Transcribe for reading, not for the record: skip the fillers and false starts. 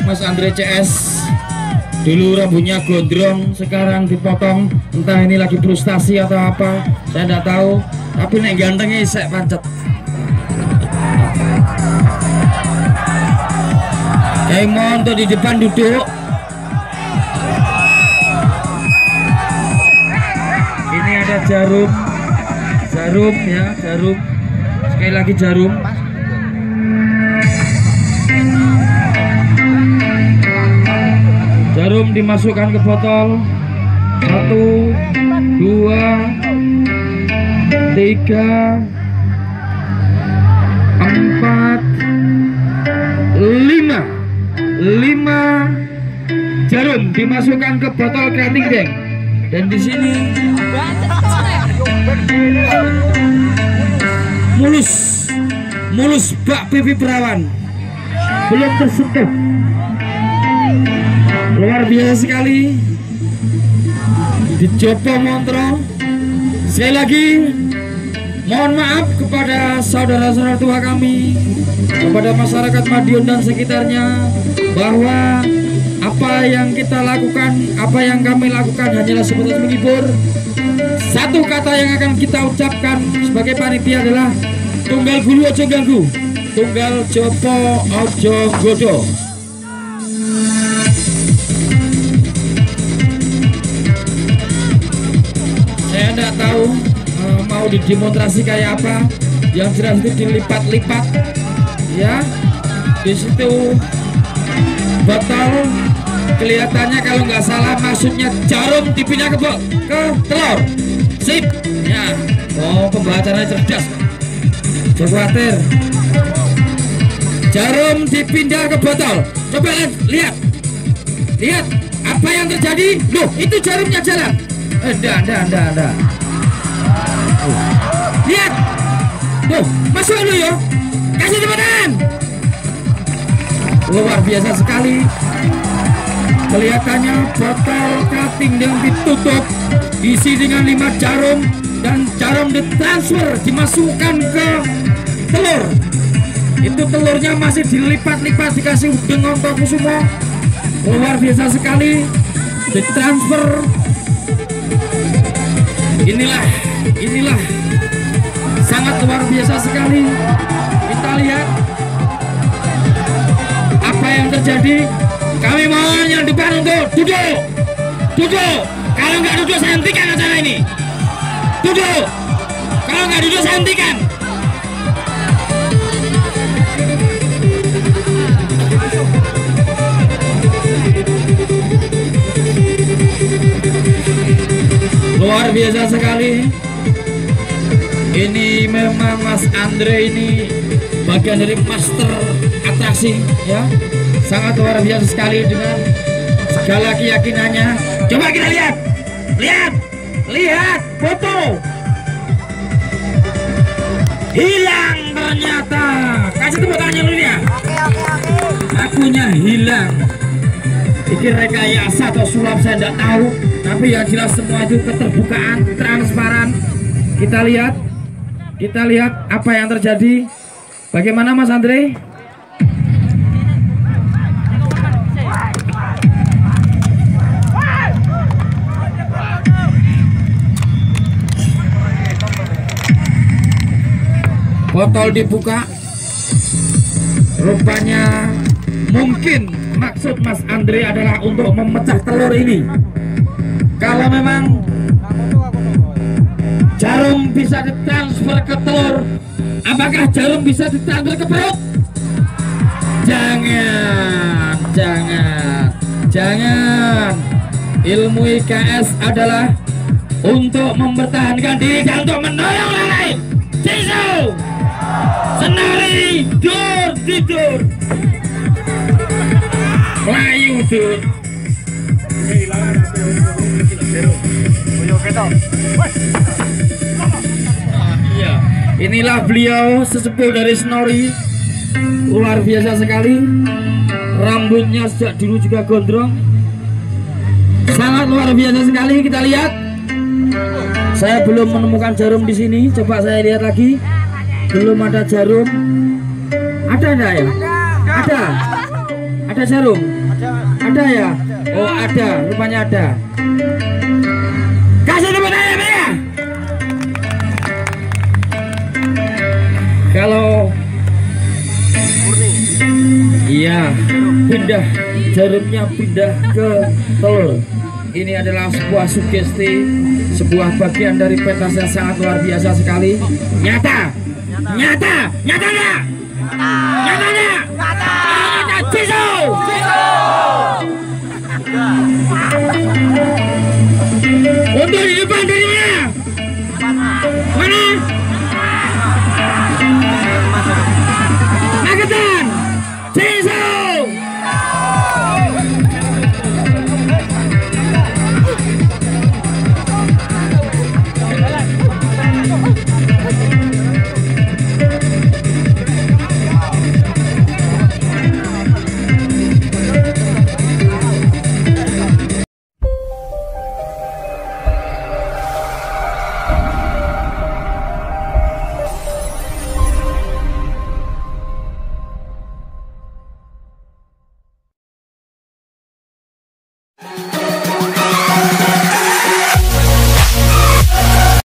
Mas Andre CS. Dulu rambutnya gondrong, sekarang dipotong. Entah ini lagi frustasi atau apa, saya tidak tahu. Tapi nek gantengnya isek pancet. Emon tuh di depan duduk. Ini ada jarum ya, jarum. Sekali lagi jarum. Jarum dimasukkan ke botol. 1, 2, 3, 4, 5 jarum dimasukkan ke botol kreating tank. Dan di sini mulus bak pipi perawan belum tersentuh. Luar biasa sekali. Dicoba montro. Sekali lagi mohon maaf kepada saudara-saudara tua kami, kepada masyarakat Madiun dan sekitarnya, bahwa apa yang kita lakukan, apa yang kami lakukan hanyalah sebatas menghibur. Satu kata yang akan kita ucapkan sebagai panitia adalah tunggal gulu ojo ganggu, tunggal jopo ojo godo. Saya tidak tahu mau didemonstrasi kayak apa. Yang jelas itu dilipat-lipat ya. Di situ botol kelihatannya kalau nggak salah maksudnya jarum dipindah ke telur. Sip ya. Oh, pembahasannya cerdas. Jangan khawatir. Jarum dipindah ke botol. Coba lihat apa yang terjadi. Loh, itu jarumnya jalan. Anda. Lihat. Tuh, masuk dulu yo. Kasih teman-teman. Luar biasa sekali. Kelihatannya botol cutting yang ditutup diisi dengan 5 jarum dan jarum ditransfer dimasukkan ke telur. Itu telurnya masih dilipat-lipat dikasih dengan toku semua. Luar biasa sekali. Ditransfer. Inilah sangat luar biasa sekali. Kita lihat apa yang terjadi. Kami mohon yang depan untuk duduk. Kalau nggak duduk saya hentikan acara ini. Duduk. Kalau nggak duduk saya hentikan. Luar biasa sekali. Ini memang Mas Andre ini bagian dari master atraksi ya. Sangat luar biasa sekali dengan segala keyakinannya. Coba kita lihat foto. Hilang ternyata. Kasih tepuk tangan dulu ya. Akunya hilang. Ini rekayasa atau sulap saya tidak tahu. Tapi yang jelas semua itu keterbukaan, transparan. Kita lihat apa yang terjadi. Bagaimana Mas Andre? Botol dibuka. Rupanya mungkin maksud Mas Andre adalah untuk memecah telur ini. Kalau memang jarum bisa ditransfer ke telur, apakah jarum bisa ditransfer ke perut? Jangan. Ilmu IKS adalah untuk mempertahankan diri dan untuk menolong orang lain. Cisu, senari, tidur, layu dur. Iya, inilah beliau sesepuh dari Snori. Luar biasa sekali. Rambutnya sejak dulu juga gondrong. Sangat luar biasa sekali. Kita lihat. Saya belum menemukan jarum di sini. Coba saya lihat lagi. Belum ada jarum. Ada enggak ya? Ada jarum. Ada ya? Oh ada, rupanya ada. Kasih tepuk tangan ya. Kalau iya pindah jarumnya pindah ke telur. Ini adalah sebuah sugesti, sebuah bagian dari pentas yang sangat luar biasa sekali. Nyata, nyata, nyata enggak? Nyata enggak? Nyata, Ciso.